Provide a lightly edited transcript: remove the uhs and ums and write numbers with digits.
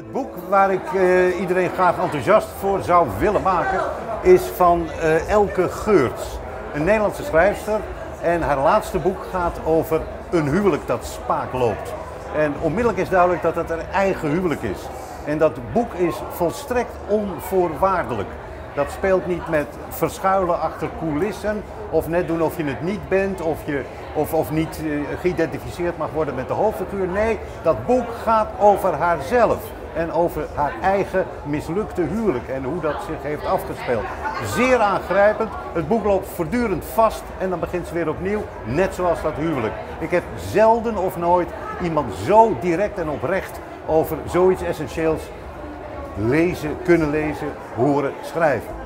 Het boek waar ik iedereen graag enthousiast voor zou willen maken is van Elke Geurts, een Nederlandse schrijfster. En haar laatste boek gaat over een huwelijk dat spaak loopt. En onmiddellijk is duidelijk dat het haar eigen huwelijk is. En dat boek is volstrekt onvoorwaardelijk. Dat speelt niet met verschuilen achter coulissen of net doen of je het niet bent of niet geïdentificeerd mag worden met de hoofdfiguur. Nee, dat boek gaat over haarzelf en over haar eigen mislukte huwelijk en hoe dat zich heeft afgespeeld. Zeer aangrijpend. Het boek loopt voortdurend vast en dan begint ze weer opnieuw, net zoals dat huwelijk. Ik heb zelden of nooit iemand zo direct en oprecht over zoiets essentieels kunnen lezen, horen, schrijven.